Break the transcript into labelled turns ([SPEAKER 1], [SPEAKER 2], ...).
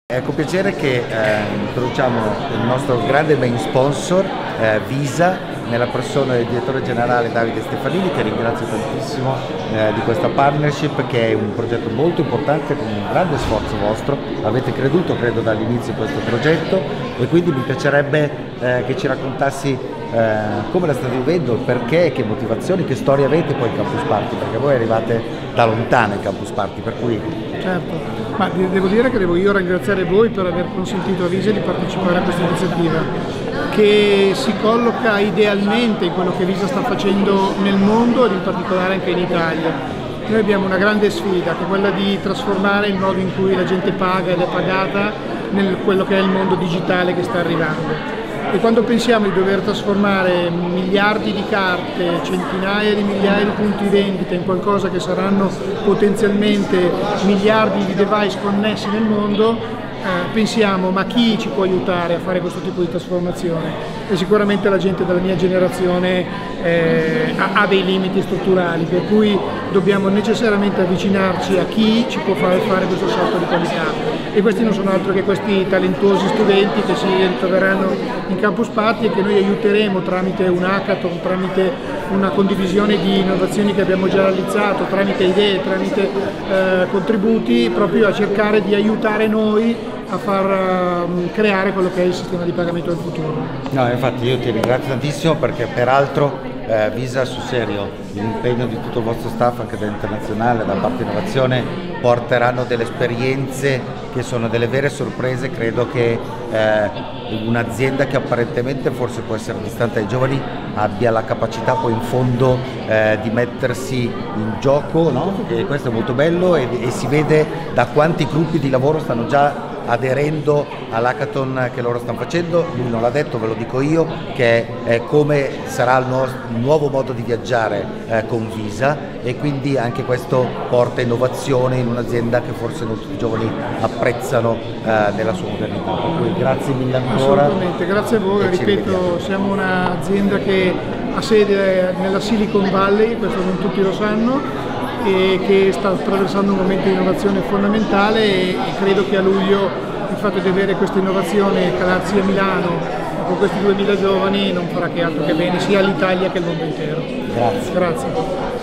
[SPEAKER 1] È con piacere che introduciamo il nostro grande main sponsor, Visa, nella persona del direttore generale Davide Stefanini, che ringrazio tantissimo di questa partnership, che è un progetto molto importante con un grande sforzo vostro. Avete creduto, credo, dall'inizio in questo progetto, e quindi mi piacerebbe che ci raccontassi come la state vivendo, il perché, che motivazioni, che storia avete poi in Campus Party, perché voi arrivate da lontano in Campus Party, per cui...
[SPEAKER 2] Certo, ma devo dire che devo io ringraziare voi per aver consentito a Visa di partecipare a questa iniziativa, che si colloca idealmente in quello che Visa sta facendo nel mondo ed in particolare anche in Italia. Noi abbiamo una grande sfida, che è quella di trasformare il modo in cui la gente paga ed è pagata nel quello che è il mondo digitale che sta arrivando. E quando pensiamo di dover trasformare miliardi di carte, centinaia di migliaia di punti vendita in qualcosa che saranno potenzialmente miliardi di device connessi nel mondo, pensiamo: ma chi ci può aiutare a fare questo tipo di trasformazione? E sicuramente la gente della mia generazione ha dei limiti strutturali, per cui dobbiamo necessariamente avvicinarci a chi ci può fare questo salto di qualità. E questi non sono altro che questi talentuosi studenti che si ritroveranno in Campus Party e che noi aiuteremo tramite un hackathon, tramite una condivisione di innovazioni che abbiamo già realizzato, tramite idee, tramite contributi, proprio a cercare di aiutare noi a far creare quello che è il sistema di pagamento del futuro.
[SPEAKER 1] No, infatti io ti ringrazio tantissimo, perché peraltro Visa sul serio, l'impegno di tutto il vostro staff, anche dell'internazionale, da parte innovazione, porteranno delle esperienze che sono delle vere sorprese. Credo che un'azienda che apparentemente forse può essere distante dai giovani abbia la capacità poi in fondo di mettersi in gioco, no? E questo è molto bello, e si vede da quanti gruppi di lavoro stanno già aderendo all'hackathon che loro stanno facendo. Lui non l'ha detto, ve lo dico io, che è come sarà il nuovo modo di viaggiare con Visa, e quindi anche questo porta innovazione in un'azienda che forse non tutti i giovani apprezzano nella sua modernità. Per cui grazie mille ancora.
[SPEAKER 2] Assolutamente, grazie a voi. Ripeto, siamo un'azienda che ha sede nella Silicon Valley, questo non tutti lo sanno, e che sta attraversando un momento di innovazione fondamentale, e credo che a luglio il fatto di avere questa innovazione calarsi a Milano con questi 2000 giovani non farà che altro che bene sia all'Italia che al mondo intero.
[SPEAKER 1] Grazie.
[SPEAKER 2] Grazie.